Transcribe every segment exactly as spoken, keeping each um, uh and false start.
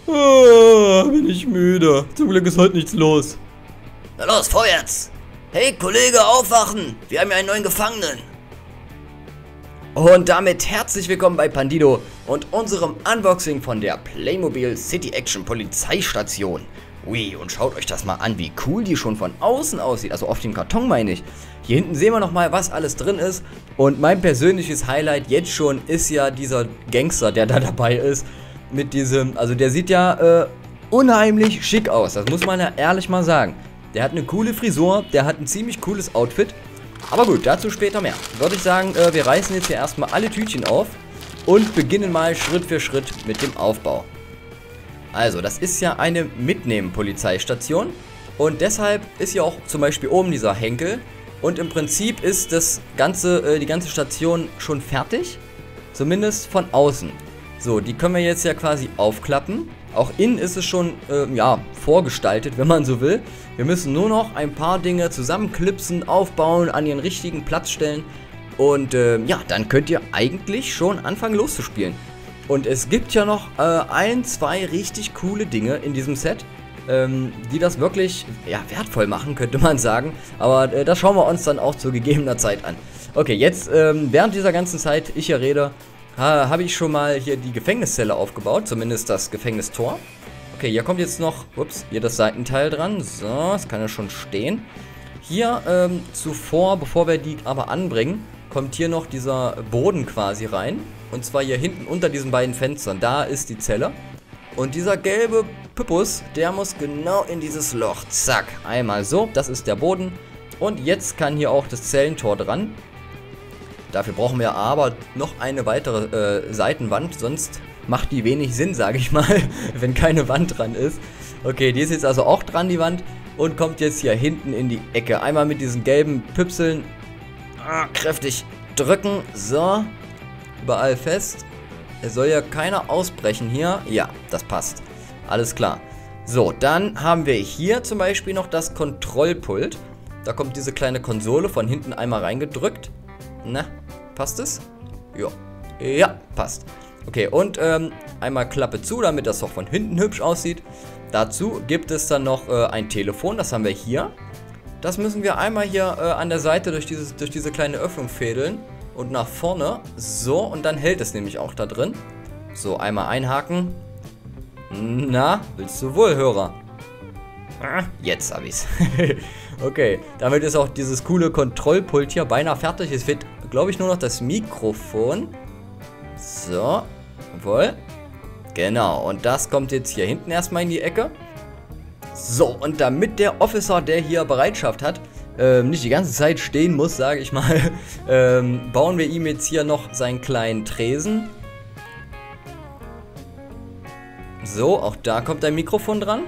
Ah, bin ich müde. Zum Glück ist heute nichts los. Na los, vorwärts! Hey Kollege, aufwachen! Wir haben ja einen neuen Gefangenen! Und damit herzlich willkommen bei Pandido und unserem Unboxing von der Playmobil City Action Polizeistation. Ui, und schaut euch das mal an, wie cool die schon von außen aussieht, also auf dem Karton meine ich. Hier hinten sehen wir nochmal, was alles drin ist. Und mein persönliches Highlight jetzt schon ist ja dieser Gangster, der da dabei ist. Mit diesem, also der sieht ja äh, unheimlich schick aus, das muss man ja ehrlich mal sagen. Der hat eine coole Frisur, der hat ein ziemlich cooles Outfit. Aber gut, dazu später mehr. Würde ich sagen, äh, wir reißen jetzt hier erstmal alle Tütchen auf und beginnen mal Schritt für Schritt mit dem Aufbau. Also, das ist ja eine Mitnehmen-Polizeistation und deshalb ist ja auch zum Beispiel oben dieser Henkel und im Prinzip ist das ganze, äh, die ganze Station schon fertig, zumindest von außen. So, die können wir jetzt ja quasi aufklappen. Auch innen ist es schon, äh, ja, vorgestaltet, wenn man so will. Wir müssen nur noch ein paar Dinge zusammenklipsen, aufbauen, an ihren richtigen Platz stellen. Und äh, ja, dann könnt ihr eigentlich schon anfangen loszuspielen. Und es gibt ja noch äh, ein, zwei richtig coole Dinge in diesem Set, ähm, die das wirklich, ja, wertvoll machen, könnte man sagen. Aber äh, das schauen wir uns dann auch zu gegebener Zeit an. Okay, jetzt, ähm, während dieser ganzen Zeit, ich hier rede, habe ich schon mal hier die Gefängniszelle aufgebaut, zumindest das Gefängnistor. Okay, hier kommt jetzt noch, ups, hier das Seitenteil dran. So, das kann ja schon stehen. Hier ähm, zuvor, bevor wir die aber anbringen, kommt hier noch dieser Boden quasi rein. Und zwar hier hinten unter diesen beiden Fenstern, da ist die Zelle. Und dieser gelbe Pippus, der muss genau in dieses Loch. Zack, einmal so, das ist der Boden. Und jetzt kann hier auch das Zellentor dran. Dafür brauchen wir aber noch eine weitere äh, Seitenwand, sonst macht die wenig Sinn, sage ich mal, wenn keine Wand dran ist. Okay, die ist jetzt also auch dran, die Wand, und kommt jetzt hier hinten in die Ecke. Einmal mit diesen gelben Püpseln ah, kräftig drücken, so, überall fest. Es soll ja keiner ausbrechen hier. Ja, das passt. Alles klar. So, dann haben wir hier zum Beispiel noch das Kontrollpult. Da kommt diese kleine Konsole von hinten einmal reingedrückt. Na, passt es? Ja. Ja, passt. Okay, und ähm, einmal Klappe zu, damit das auch von hinten hübsch aussieht. Dazu gibt es dann noch äh, ein Telefon, das haben wir hier. Das müssen wir einmal hier äh, an der Seite durch, dieses, durch diese kleine Öffnung fädeln. Und nach vorne. So, und dann hält es nämlich auch da drin. So, einmal einhaken. Na, willst du wohl, Hörer? Jetzt hab ich's. Okay, damit ist auch dieses coole Kontrollpult hier beinahe fertig. Es fehlt, glaube ich, nur noch das Mikrofon. So, jawohl. Genau, und das kommt jetzt hier hinten erstmal in die Ecke. So, und damit der Officer, der hier Bereitschaft hat, ähm, nicht die ganze Zeit stehen muss, sage ich mal, ähm, bauen wir ihm jetzt hier noch seinen kleinen Tresen. So, auch da kommt ein Mikrofon dran.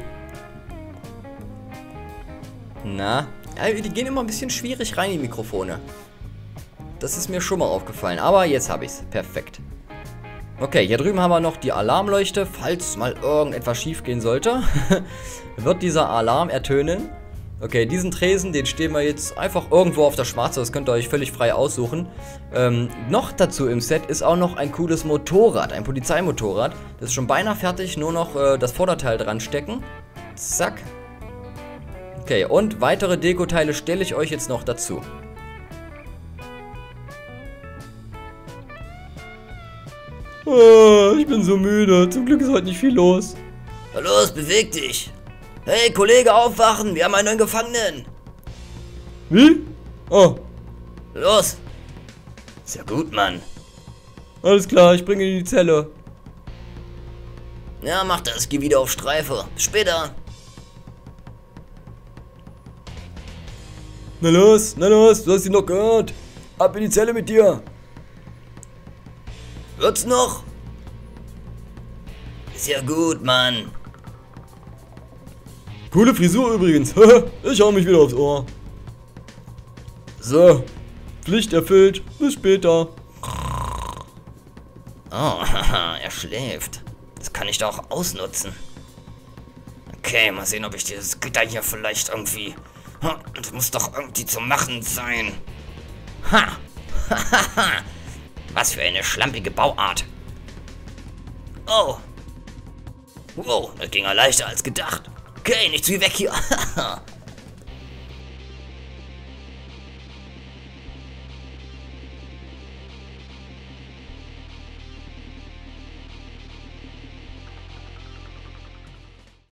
Na, ja, die gehen immer ein bisschen schwierig rein, die Mikrofone. Das ist mir schon mal aufgefallen, aber jetzt habe ich es. Perfekt. Okay, hier drüben haben wir noch die Alarmleuchte. Falls mal irgendetwas schief gehen sollte, wird dieser Alarm ertönen. Okay, diesen Tresen, den stehen wir jetzt einfach irgendwo auf der Schwarze. Das könnt ihr euch völlig frei aussuchen. Ähm, noch dazu im Set ist auch noch ein cooles Motorrad, ein Polizeimotorrad. Das ist schon beinahe fertig, nur noch äh, das Vorderteil dran stecken. Zack. Okay, und weitere Dekoteile stelle ich euch jetzt noch dazu. Ah, ich bin so müde. Zum Glück ist heute nicht viel los. Na los, beweg dich! Hey Kollege, aufwachen! Wir haben einen neuen Gefangenen! Wie? Oh. Los! Ist ja gut, Mann. Alles klar, ich bringe ihn in die Zelle. Ja, mach das. Geh wieder auf Streife. Bis später. Na los, na los, du hast ihn noch gehört. Ab in die Zelle mit dir. Wird's noch? Ist ja gut, Mann. Coole Frisur übrigens. Ich hau mich wieder aufs Ohr. So, Pflicht erfüllt. Bis später. Oh, er schläft. Das kann ich doch ausnutzen. Okay, mal sehen, ob ich dieses Gitter hier vielleicht irgendwie... Das muss doch irgendwie zu machen sein. Ha! Was für eine schlampige Bauart. Oh! Wow, das ging ja leichter als gedacht. Okay, nicht zu viel weg hier.